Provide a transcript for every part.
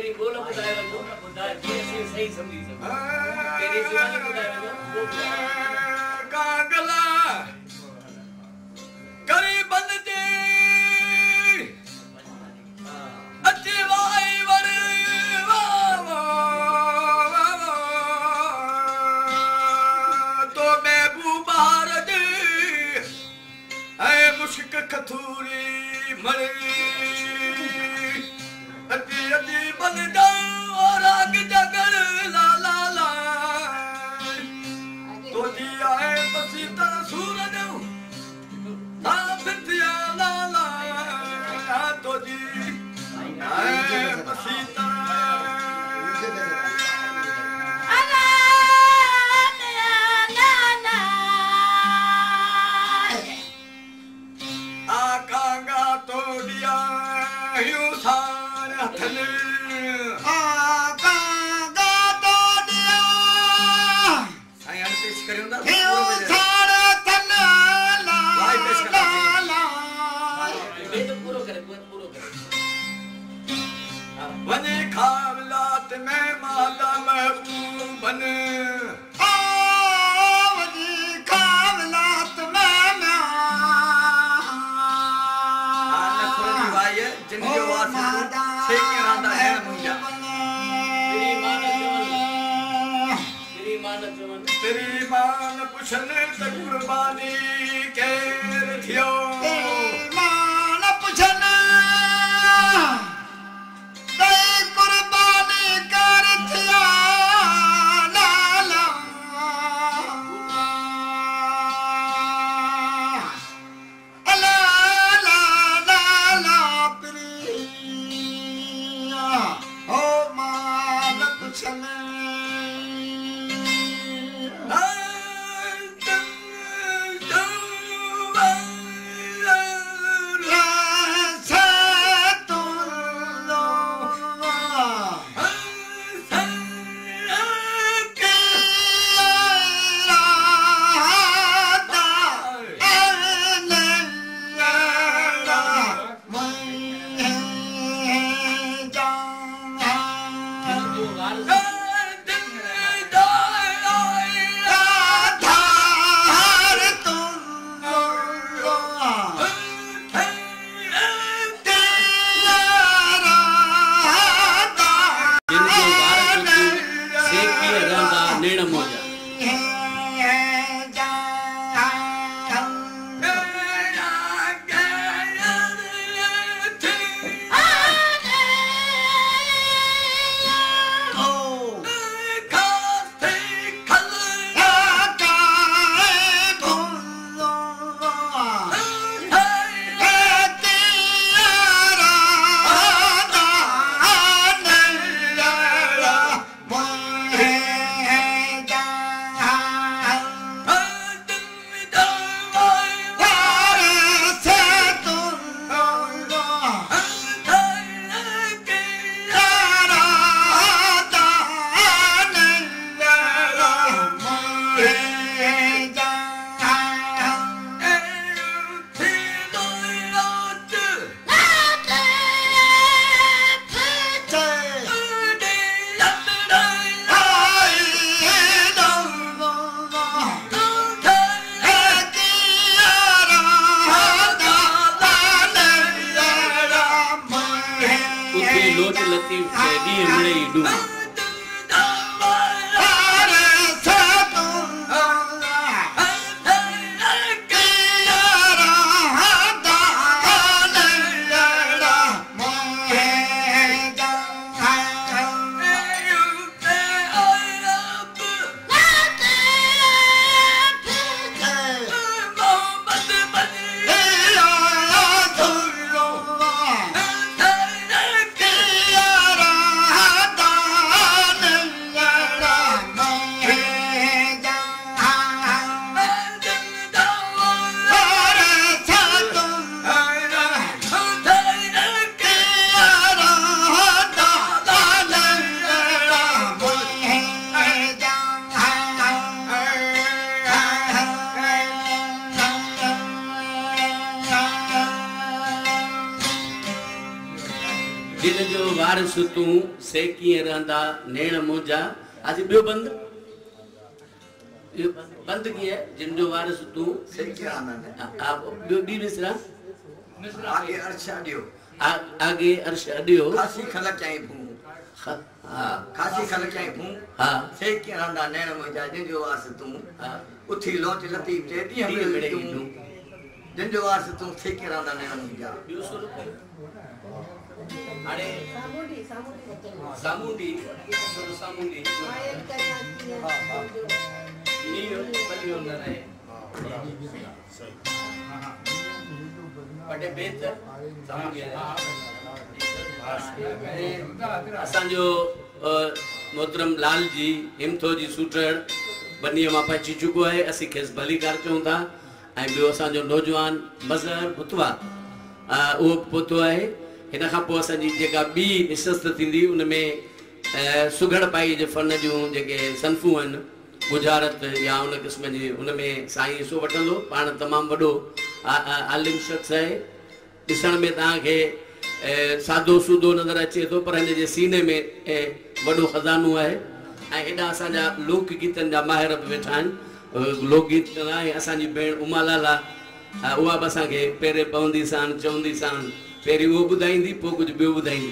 तेरी बोल बुधाए वजो बुधाए जे सही समझी सको तेरी जुबानी बुधाए वजो वो कागला करी बंद दे अच्छी वाई वर तो महबूबा रज ऐ मुश्क खथूरी मरे अति अति बन जाओ और आग जगर ला ला ला तो जी आए बसी तरह सूरज ना फितिया ला ला तो जी आए बसी वने खावलात में माला महबूबन वने खावलात में नखरी भाई जिनके वासी छेके रांदा है मुझा तेरी मान पुछन त कुर्बानी केर थियो मान पुछन जिन जो वारिस तूं से कीअं रहंदा नेण मुंहिंजा आज ॿियो बंदि बंदि कीअं जिन जो वारिस तूं से कीअं रहंदा ॿियो ॿी मिसरा आगे अर्श अॾियो आगे अर्श अॾियो खासी खलक ऐं भूं खासी खलक ऐं भूं से कीअं रहंदा नेण मुंहिंजा जिन जो वारिस तूं उथी लोच लतीफ़ ते ॾींहं मिड़े तूं जिन जो वारिस तूं से कीअं रहंदा नेण मुंहिंजा ॿियो सुर हाणे सामुंडी सामुंडी नीयो बलियो न रहे बटे बेत सामुंडी असांजो मोहतरम लाल जी हिमथो जी सूटड़ बनीअ मां पहुची चुको आहे असीं खेसि भलीकार चऊं था ऐं ॿियो असांजो नौजवान मज़हर बुतवा उहो पहुतो आहे हिन खां पोइ असांजी जेका ॿी निशस्त थींदी उन में सुघड़ पाई जे फन जूं जेके सनफ़ूं आहिनि गुजारत या उन क़िस्म जी उन में साईं हिसो वठंदो पाण तमामु वॾो आलिम शख़्स आहे ॾिसण में तव्हांखे सादो सूदो नज़र अचे थो पर हिन जे सीने में वॾो खज़ानो आहे ऐं हेॾा असांजा लोक गीतनि जा माहिर बि वेठा आहिनि लोकगीत ऐं असांजी भेण उमा लाला उहा बि असांखे पहिरें पवंदी सान चवंदी सान पहिरीं उहो ॿुधाईंदी पोइ कुझु ॿियो ॿुधाईंदी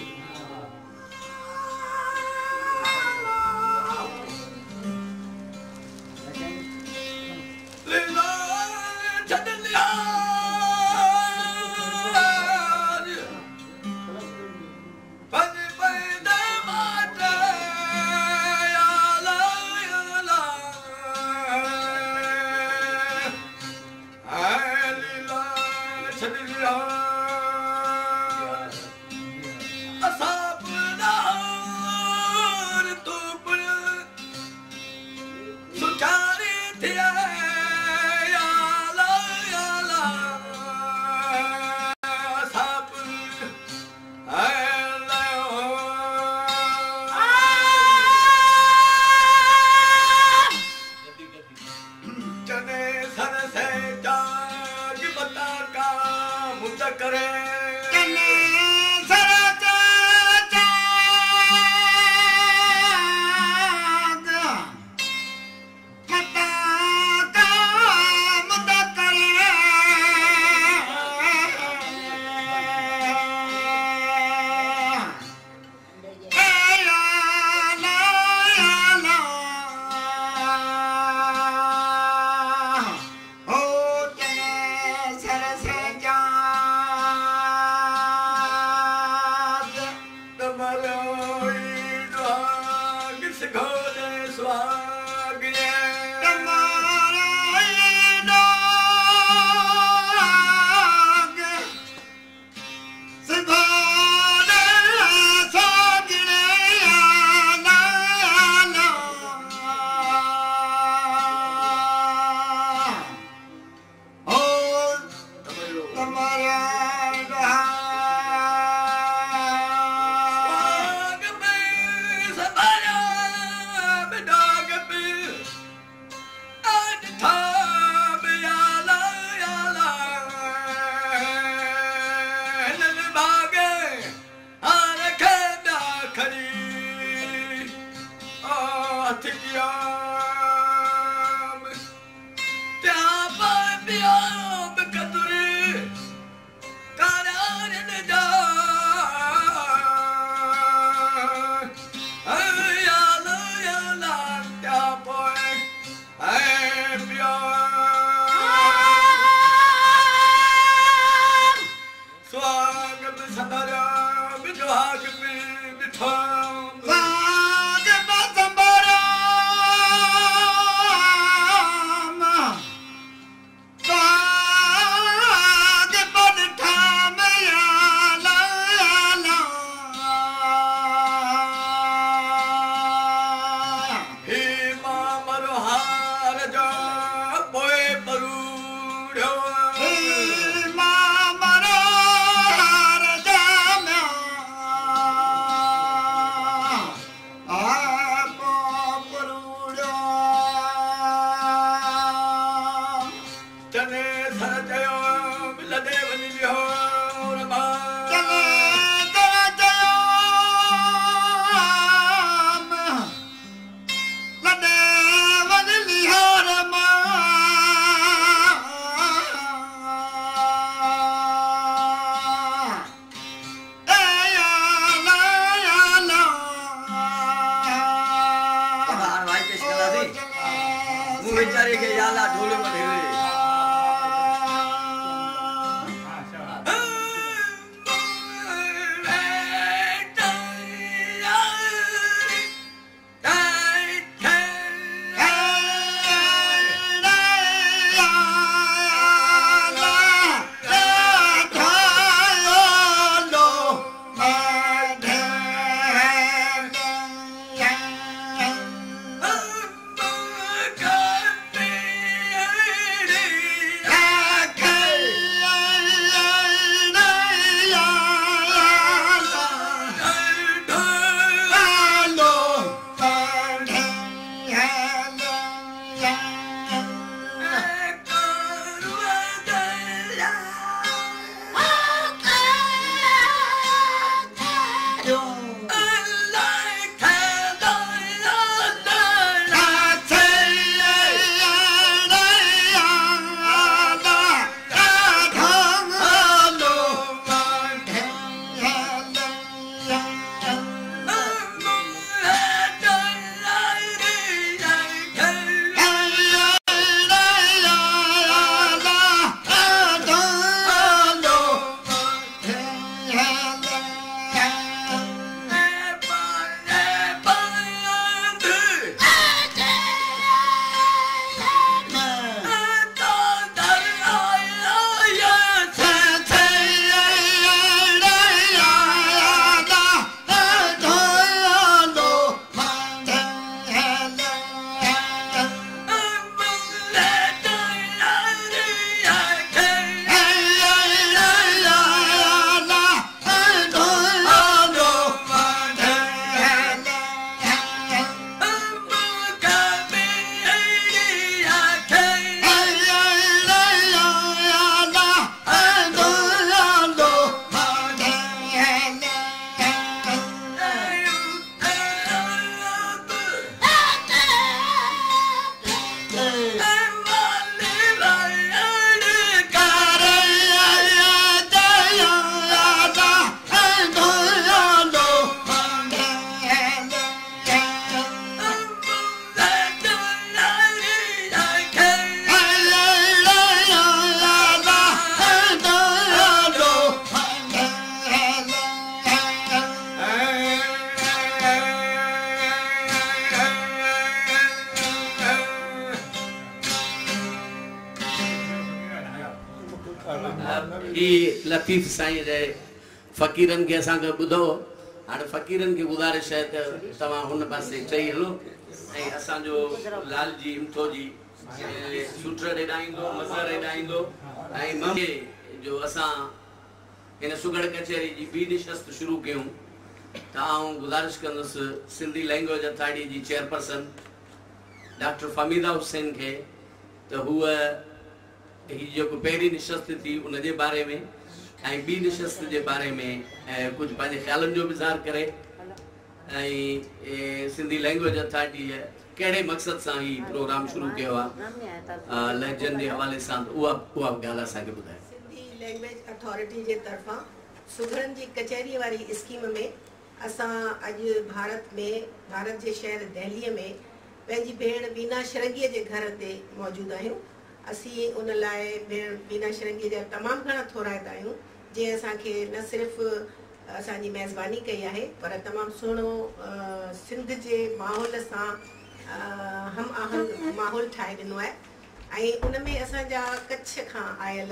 लतीफ़ साईं जे फ़क़ीरनि खे असांखे ॿुधो हाणे फ़क़ीरनि खे गुज़ारिश आहे त तव्हां हुन पासे चई हलो ऐं असांजो लाल जी हिमथो जी सूटर हेॾां ईंदो मज़हर हेॾां ईंदो ऐं मम्मी जो असां हिन सुगड़ कचहरी जी ॿी निशस्त शुरू कयूं त आउं गुज़ारिश कंदुसि सिंधी लैंग्वेज अथॉरिटी जी चेयरपर्सन डॉक्टर फमीदा हुसैन खे त हूअ ही जेको पहिरीं निशस्त थी उन जे बारे में ऐं ॿी निशस्त जे बारे में कुझु पंहिंजे ख़्यालनि जो बि इज़हार करे ऐं सिंधी लैंग्वेज अथॉरिटी कहिड़े मक़सद सां ही प्रोग्राम शुरू कयो आहे लहजनि जे हवाले सां उहा ॻाल्हि असांखे ॿुधाए। सिंधी लैंग्वेज अथॉरिटी जे तरफ़ां सुगड़नि जी कचहरी वारी स्कीम में असां अॼु भारत जे शहर दिल्लीअ में पंहिंजी भेण वीना शरंगीअ जे घर ते मौजूदु आहियूं। असीं उन लाइ भेण वीना शरंगीअ जा तमामु घणा थोराइता आहियूं जंहिं असांखे न सिर्फ़ु असांजी मेज़बानी कई आहे पर तमामु सुहिणो सिंध जे माहौल सां हम आहंग माहौल ठाहे ॾिनो आहे ऐं उन में असांजा कच्छ खां आयल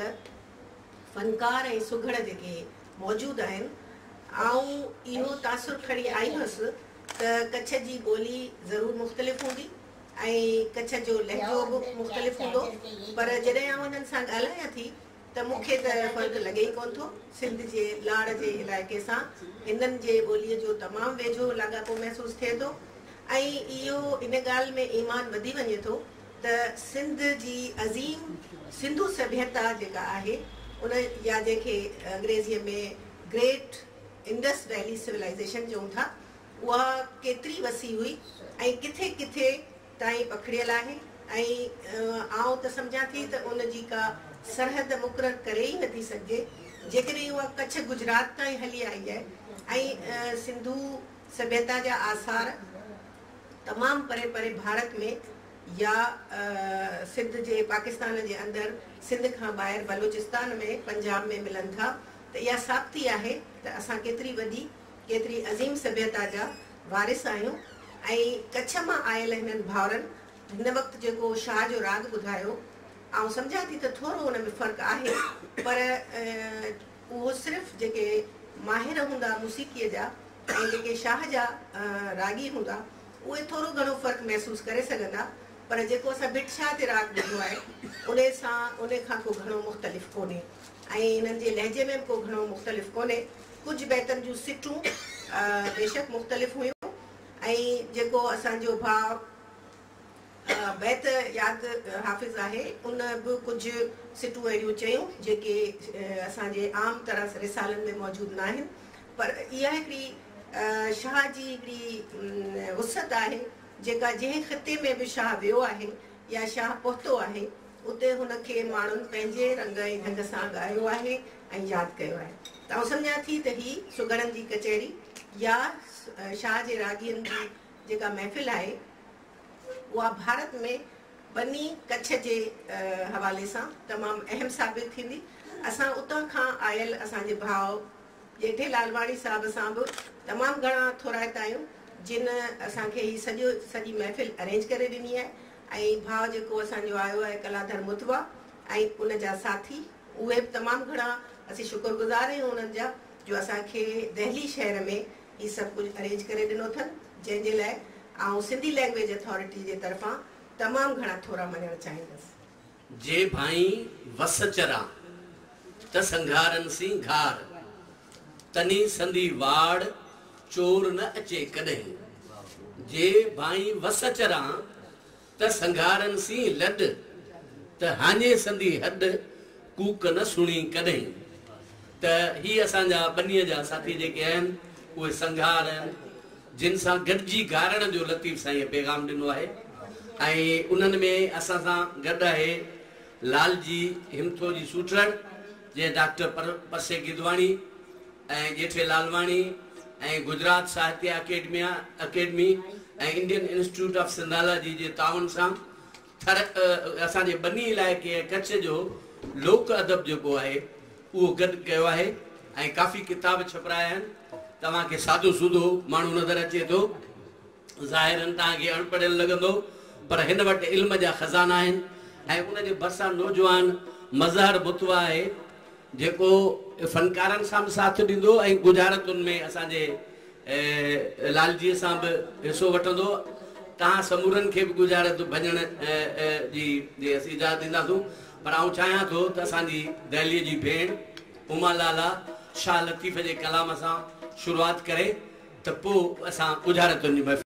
फ़नकार ऐं सुघड़ जेके मौजूदु आहिनि ऐं इहो तासुर खणी आई हुअसि त कच्छ जी ॿोली ज़रूरु मुख़्तलिफ़ हूंदी ऐं कच्छ जो लहजो बि मुख़्तलिफ़ हूंदो पर जॾहिं आउं हिननि सां ॻाल्हायां थी त मूंखे त फ़र्क़ु लॻे ई कोन थो। सिंध जे लाड़ जे इलाइक़े सां हिननि जे ॿोलीअ जो तमामु वेझो लाॻापो महसूसु थिए थो ऐं इहो इन ॻाल्हि में ईमान वधी वञे थो त सिंध जी अज़ीम सिंधू सभ्यता जेका आहे उन या जंहिंखे अंग्रेज़ीअ में ग्रेट इंडस वैली सिविलाइज़ेशन चऊं था उहा केतिरी वसी हुई ऐं किथे किथे ताईं पखड़ियल आहे ऐं आउं त सम्झां थी त उन जी का सरहद मुक़ररु करे ई नथी सघिजे जेकॾहिं उहा कच्छ गुजरात ताईं हली आई आहे ऐं सिंधू सभ्यता जा आसार तमामु परे परे भारत में या सिंध जे पाकिस्तान जे अंदरि सिंध खां ॿाहिरि बलोचिस्तान में पंजाब में मिलनि था त इहा साबिती आहे त असां केतिरी वॾी केतिरी अज़ीम सभ्यता जा वारिस आहियूं। ऐं कच्छ मां आयल हिननि भाउरनि हिन वक़्तु जेको शाह जो राग ॿुधायो ऐं सम्झां थी त थोरो हुन में फ़र्क़ु आहे पर उहो सिर्फ़ु जेके माहिर हूंदा मूसीक़ीअ जा ऐं जेके शाह जा रागी हूंदा उहे थोरो घणो फ़र्क़ु महसूसु करे सघंदा पर जेको असां बिटशाह ते राग ॿुधो आहे उन खां को घणो मुख़्तलिफ़ कोन्हे ऐं हिननि जे लहजे में बि को घणो मुख़्तलिफ़ कोन्हे। कुझु बैतनि जूं सिटूं बेशक मुख़्तलिफ़ हुयूं ऐं जेको असांजो भाउ बैत यादि हाफ़िज़ आहे उन बि कुझु सिटूं अहिड़ियूं चयूं जेके असांजे आम तरह रिसालनि में मौजूदु न आहिनि पर इहा हिकिड़ी शाह जी हिकिड़ी वुसत आहे जेका जंहिं ख़िते में बि शाह वियो आहे या शाह पहुतो आहे उते हुनखे माण्हुनि पंहिंजे रंग ऐं ढंग सां ॻायो आहे ऐं यादि कयो आहे। त आउं सम्झां थी त ही सुगड़नि जी कचहरी या शाह जे रागियुनि जी जेका महफ़िल आहे उहा भारत में बनी कच्छ जे हवाले सां तमामु अहम साबित थींदी। असां उतां खां आयल असांजे भाउ जेठे लालवाणी साहिब सां बि तमामु घणा थोराइता आहियूं जिन असांखे ही सॼी महफ़िल अरेंज करे ॾिनी आहे ऐं भाउ जेको असांजो आयो आहे कलाधर मुतवा ऐं उन जा साथी उहे बि तमामु घणा असीं शुक्रगुज़ार आहियूं उन्हनि जा जो असांखे दिल्ली शहर में ही सभु कुझु अरेंज करे ॾिनो अथनि जंहिंजे लाइ आउं सिंधी लैंग्वेज अथॉरिटी जे तरफ़ां तमामु घणा थोरा मञणु चाहींदसि। जे भाई वस चरा त संघारन सी घार तनी संधी वाड़ चोर न अचे कॾहिं जे भाई वस चरा त संघारन सी लड त हाने संधी हद कूक न सुणी कॾहिं त ही असांजा बनीअ जा साथी जेके आहिनि उहे संघार आहिनि जिन सां गॾिजी गारण जो लतीफ़ साईं पैगाम ॾिनो आहे ऐं उन्हनि में असां सां गॾु आहे लाल जी हिमथो जी सूटड़ जे डॉक्टर परसे गिदवाणी ऐं जेठे लालवाणी ऐं गुजरात साहित्य अकेडमी ऐं इंडियन इंस्टीट्यूट ऑफ सिंधाला जी जे ताउन सां असांजे बनी इलाइक़े कच्छ जो लोक अदब जेको आहे उहो गॾु कयो आहे ऐं काफ़ी किताब छपराया आहिनि। तव्हांखे सादो सूदो माण्हू नज़र अचे थो ज़ाहिरनि तव्हांखे अणपढ़ियल लॻंदो पर हिन वटि इल्म जा ख़ज़ाना आहिनि ऐं उनजे भरिसां नौजवान मज़हर मुतवा आहे जेको फनकारनि सां बि साथ ॾींदो ऐं गुजारतुनि में असांजे लालजीअ सां बि हिसो वठंदो। तव्हां समूरनि खे बि गुजारत भॼण जी असीं इजाज़त ॾींदासूं। पर आउं चाहियां थो त असांजी दहलीअ जी भेण उमा लाला शाह लतीफ़ जे कलाम सां शुरूआत करे त पोइ असां गुजारतुनि जी